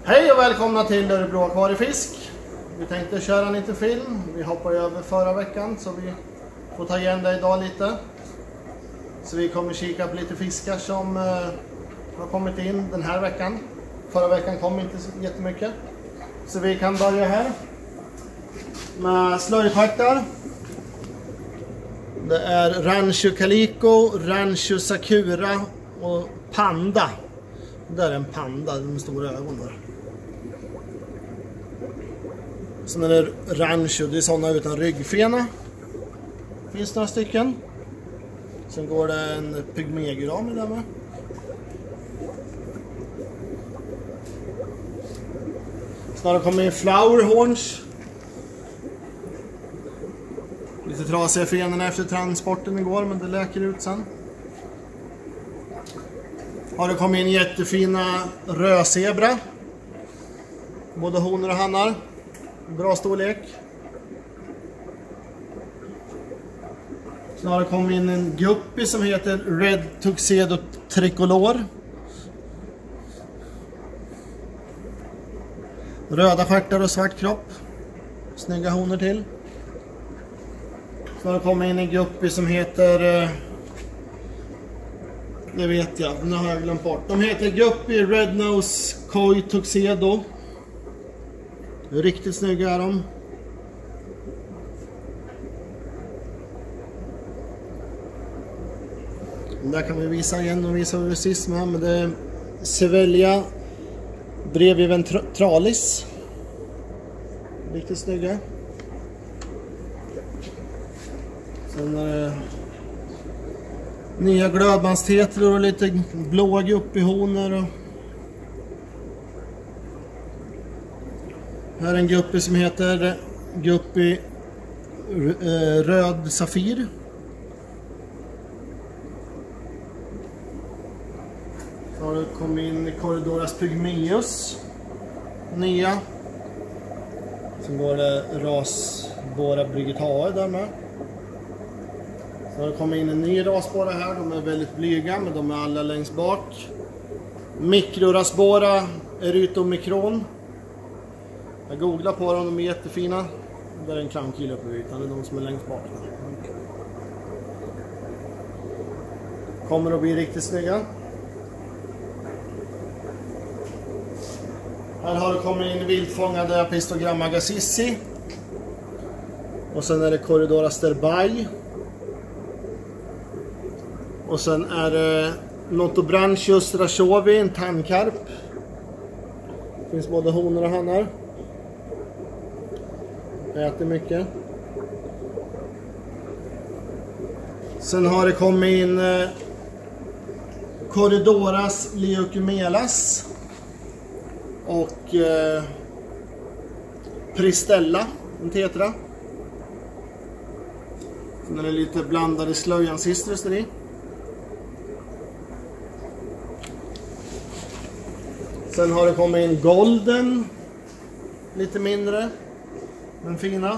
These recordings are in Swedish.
Hej och välkomna till Örebro Akvariefisk. Vi tänkte köra lite film. Vi hoppade över förra veckan så vi får ta igen det idag lite. Så vi kommer kika på lite fiskar som har kommit in den här veckan. Förra veckan kom inte så jättemycket. Så vi kan börja här med slöjpaktar. Det är Rancho Calico, Rancho Sakura och Panda. Det är en panda, de stora ögonen. Sen är det Rancho, det är sådana utan ryggfena. Finns några stycken. Sen går det en pygmégram där med. Sen har det kommit in flowerhorns. Lite trasiga fenorna efter transporten igår, men det läker ut sen. Har det kommit in jättefina rödzebra. Både honor och hannar. Bra storlek. Sen har det kommit in en guppy som heter Red Tuxedo Tricolor. Röda stjärtar och svart kropp. Snygga honor till. Sen har det kommit in en guppy som heter... det vet jag, nu har jag glömt bort. De heter Guppy Red Nose Koi Tuxedo. Riktigt snygga är de. Där kan vi visa igen och visa hur det sist med. Men det är Sevelia breviventralis. Riktigt snygga. Sen är det nya glödbandstetror och lite blåa guppyhonor. Och här är en guppy som heter Guppy Röd Safir. Så har det kommit in Corridoras Pygmeus. Nya. Sen går det rasbåra Brigitae där med. Så har det kommit in en ny rasbåra här. De är väldigt blyga, men de är alla längst bak. Mikrorasbåra Erytomikron. Jag googlar på dem, de är jättefina. Det är en clownkille på ytan, det är de som är längst bak. Kommer att bli riktigt snygga. Här har det kommit in viltfångade Apistogramma Gassissi. Och sen är det Corridora Sterbai. Och sen är det Notobranchius Rashovi, en tandkarp. Det finns både honor och hannar. Äter mycket. Sen har det kommit in Corridoras Leucomelas och Pristella, en tetra. Sen är det lite blandade slöjansistrus i. Sen har det kommit in golden, lite mindre, men fina.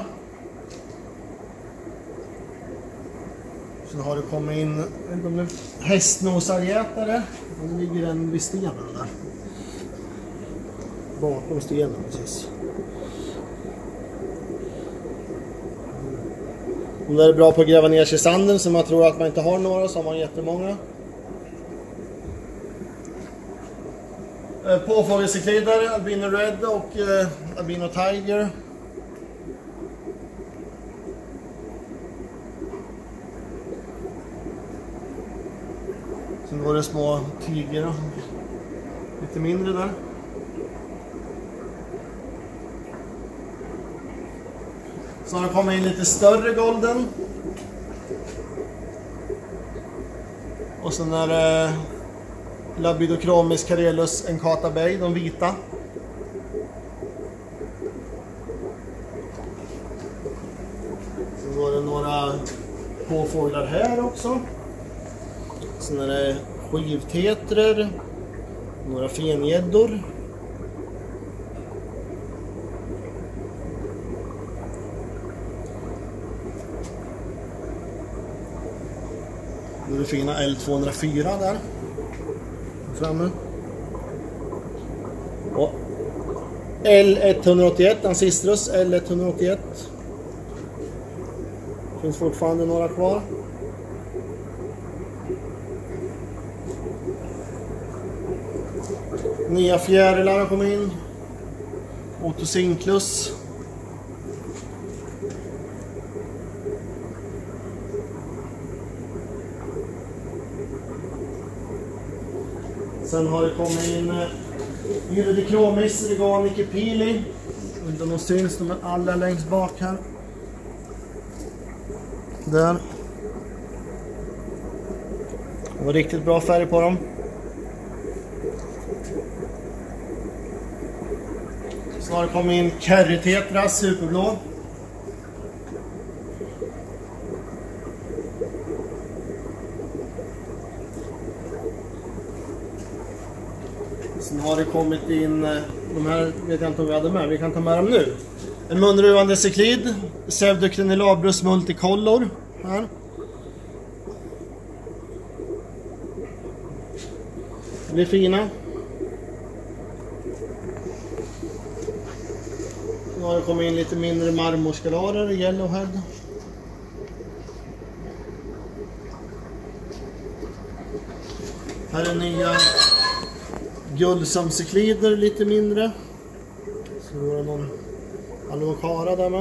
Sen har det kommit in hästnosargätare. Det ligger en vid stenen där. Bakom stenen precis. Om det är bra på att gräva ner sig i sanden så man tror att man inte har några, så har man jättemånga. Påfågelseklider, Albino Red och Albino Tiger. Sen går det små tiger, lite mindre där. Så har det kommit in lite större golden. Och sen är det Labidochromis Carelus Encata Bay, de vita. Sen går det några påfåglar här också. Sen är det skivtetrer, några fengäddor. Nu är det fina L204 där framme. Och L181, Ancistrus L181. Finns fortfarande några kvar. Nya fjärilar har kommit in. Otosinclus. Sen har det kommit in Iridikromis, Reganic Pili. Inte någon syns, de är alla längst bak här. Där. Det var riktigt bra färg på dem. Så har det kommit in Kerrytetra superblå. Sen har det kommit in, de här vet jag inte om vi hade med, vi kan ta med dem nu. En munruvande cyklid, Pseudocrinolabrus multicolor här. De blir fina. Nu har det kommit in lite mindre marmorskalarer, yellowhead. Här är nya guldsomcyklider, lite mindre. Så var det någon alocara där med.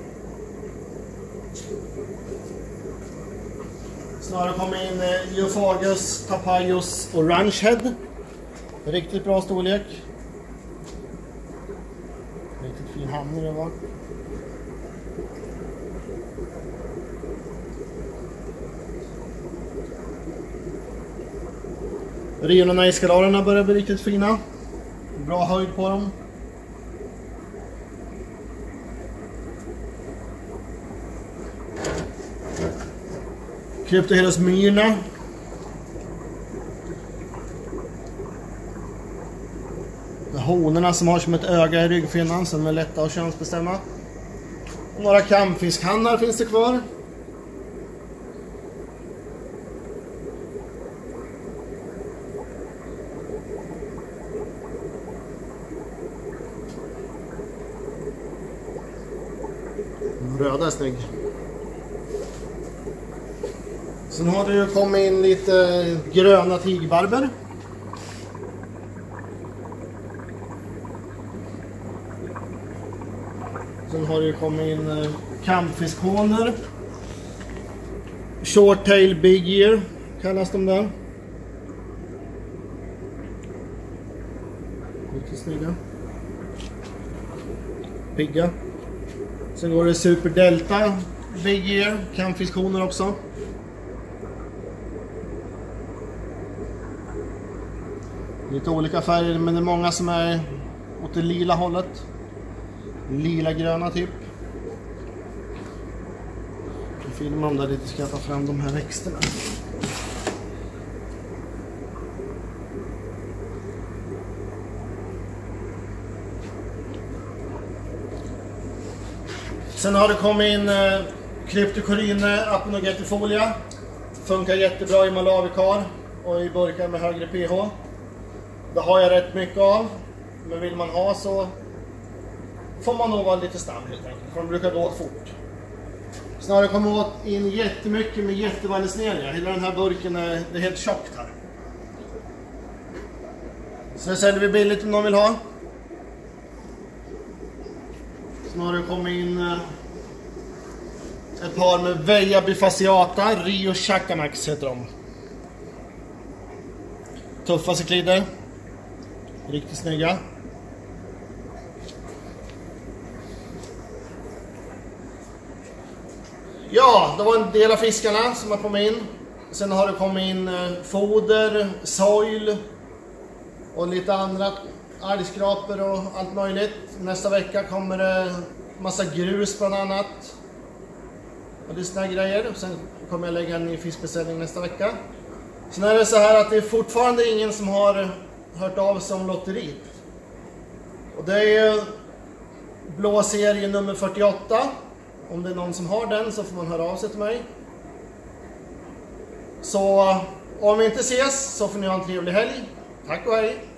Snarare kommer in Geophagus Tapajos Orangehead. Riktigt bra storlek. Riktigt fin hamn det var. Rionerna i skalarerna börjar bli riktigt fina. Bra höjd på dem. Kryptohelos myrna. Honorna som har som ett öga i ryggfinnan som är lätta att könsbestämma. Några kamfiskhannar finns det kvar. Röda är snygg. Sen har det ju kommit in lite gröna tigbarber. Sen har det ju kommit in kampfiskhoner. Short tail big ear kallas de där. Lite snygga. Pigga. Sen går det Super Delta big ear, kampfiskhoner också. Lite olika färger, men det är många som är åt det lila hållet. Lila gröna typ. Jag filmar om där lite, ska jag ta fram de här växterna. Sen har det kommit in Cryptocoryne Aponogetifolia. Funkar jättebra i Malavikar och i burkar med högre pH. Det har jag rätt mycket av, men vill man ha så får man nog vara lite snabb helt enkelt, för de brukar gå åt fort. Snarare kommer åt in jättemycket med jättevallisneria. Hela den här burken är helt tjockt här. Så det säljer vi billigt om någon vill ha. Snarare kommer in ett par med Veja bifasciata, Rio Chacamax heter de. Tuffa cyklider. Riktigt snygga. Ja, det var en del av fiskarna som har kommit in. Sen har det kommit in foder, soil och lite andra algskrapor och allt möjligt. Nästa vecka kommer det massa grus bland annat. Och det är såna grejer. Sen kommer jag lägga en ny fiskbeställning nästa vecka. Sen är det så här att det är fortfarande ingen som har hört av sig om lotteriet. Och det är blå serie nummer 48. Om det är någon som har den så får man höra av sig till mig. Så om vi inte ses så får ni ha en trevlig helg. Tack och hej!